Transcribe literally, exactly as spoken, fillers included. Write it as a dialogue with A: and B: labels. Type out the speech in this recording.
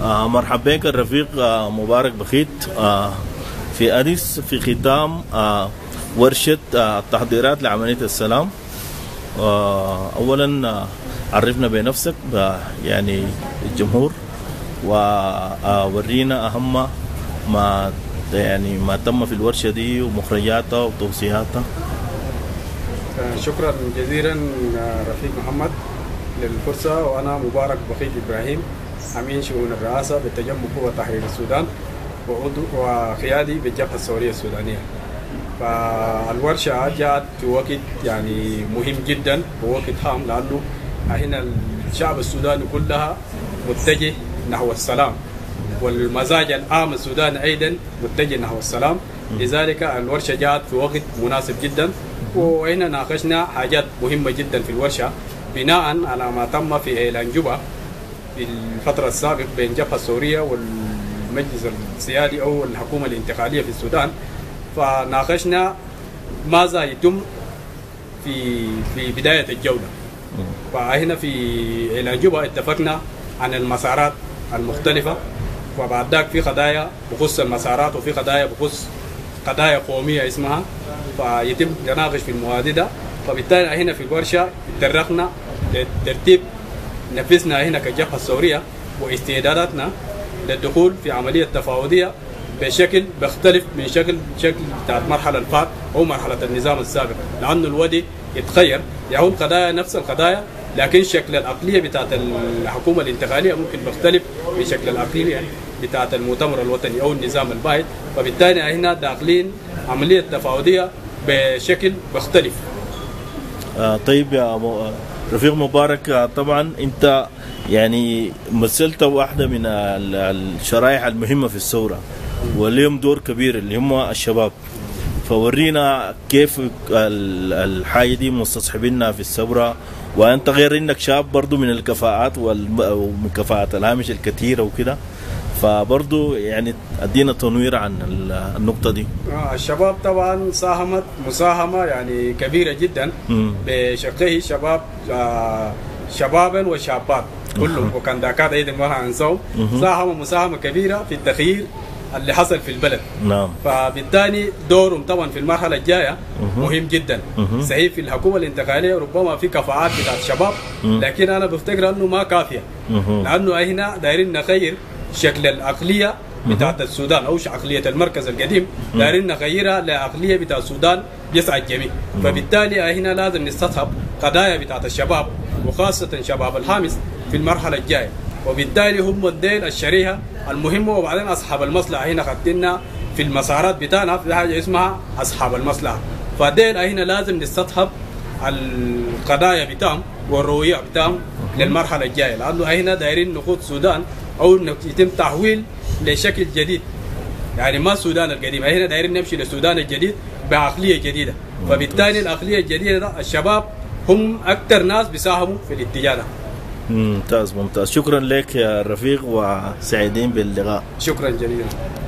A: آه مرحبا بك الرفيق آه مبارك بخيت آه في أديس في ختام آه ورشة آه التحضيرات لعملية السلام. آه أولا آه عرفنا بنفسك يعني الجمهور وورينا أهم ما يعني ما تم في الورشة دي ومخرجاتها وتوصياتها.
B: شكرا جزيلا رفيق محمد للفرصة. وأنا مبارك بخيت إبراهيم، أمين شؤون الرئاسة بالتجمع قوة تحرير السودان وقيادي بالجبهة الثورية السودانية. فالورشة جاءت في وقت يعني مهم جدا ووقت هام، لأنه هنا الشعب السوداني كلها متجه نحو السلام، والمزاج العام السوداني أيضا متجه نحو السلام. لذلك الورشة جاءت في وقت مناسب جدا، وهنا ناقشنا حاجات مهمة جدا في الورشة بناء على ما تم في إعلان جوبا في الفترة السابقة بين الجبهة الثورية والمجلس السيادي أو الحكومة الانتقالية في السودان. فناقشنا ماذا يتم في في بداية الجولة. فهنا في إعلان جوبا اتفقنا عن المسارات المختلفة، وبعد ذلك في قضايا بخصوص المسارات وفي قضايا بخصوص قضايا قومية اسمها، فيتم تناقش في المواضيع ده. فبالتالي هنا في الورشة تطرقنا لترتيب نفسنا هنا كجبهة الثورية واستعداداتنا للدخول في عملية تفاوضية بشكل بيختلف من شكل شكل بتاع المرحلة الفات أو مرحلة النظام السابق، لأنه الوضع يتغير، يعود قضايا نفس القضايا لكن شكل العقلية بتاعت الحكومة الانتقالية ممكن بيختلف من شكل العقلية بتاعت المؤتمر الوطني أو النظام البايد. فبالتالي هنا داخلين عملية تفاوضية بشكل مختلف.
A: آه طيب يا رفيق مبارك، آه طبعا أنت يعني مثلت واحدة من الشرائح المهمة في الثورة واليوم دور كبير اللي هم الشباب، فورينا كيف الحاجة دي مستصحبينها في الثورة، وأنت غير إنك شاب برضو من الكفاءات ومن كفاءات الهامش الكثيرة وكده، فبرضو يعني أدينا تنوير عن النقطة دي.
B: الشباب طبعا ساهمت مساهمة يعني كبيرة جدا بشقيه شباب شبابا وشابات كلهم، وكان داكات أيضا ما هنسوا ساهموا مساهمة كبيرة في التغيير اللي حصل في البلد.
A: نعم.
B: فبالتالي دورهم طبعا في المرحله الجايه مهم جدا. صحيح في الحكومه الانتقاليه ربما في كفاءات بتاعت الشباب، لكن انا بفتكر انه ما كافيه، لانه هنا دايرين نغير شكل العقليه بتاعت السودان او عقليه المركز القديم، دايرين نغيرها لعقليه بتاعت السودان يسعى الجميع. فبالتالي هنا لازم نستصحب قضايا بتاعت الشباب وخاصه شباب الحامس في المرحله الجايه، وبالتالي هم الدين الشريحه المهمه. وبعدين اصحاب المصلحه هنا خدتنا في المسارات بتاعنا في حاجه اسمها اصحاب المصلحه، فدين هنا لازم نستصحب القضايا بتاعهم والرؤيه بتاعهم للمرحله الجايه، لانه هنا دايرين نخوض السودان او يتم تحويل لشكل جديد، يعني ما السودان القديم، هنا دايرين نمشي للسودان الجديد بعقليه جديده. فبالتالي العقليه الجديده ده الشباب هم اكثر ناس بيساهموا في الاتجاه ده.
A: ممتاز ممتاز، شكرا لك يا رفيق وسعيدين باللقاء.
B: شكرا جزيلا.